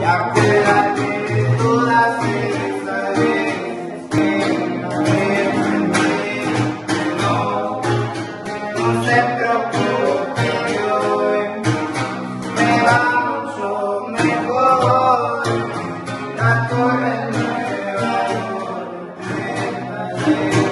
Acuérdate de todas esas veces que no me olvidé. No, no se preocupe, hoy me va mucho mejor. La torre nueva,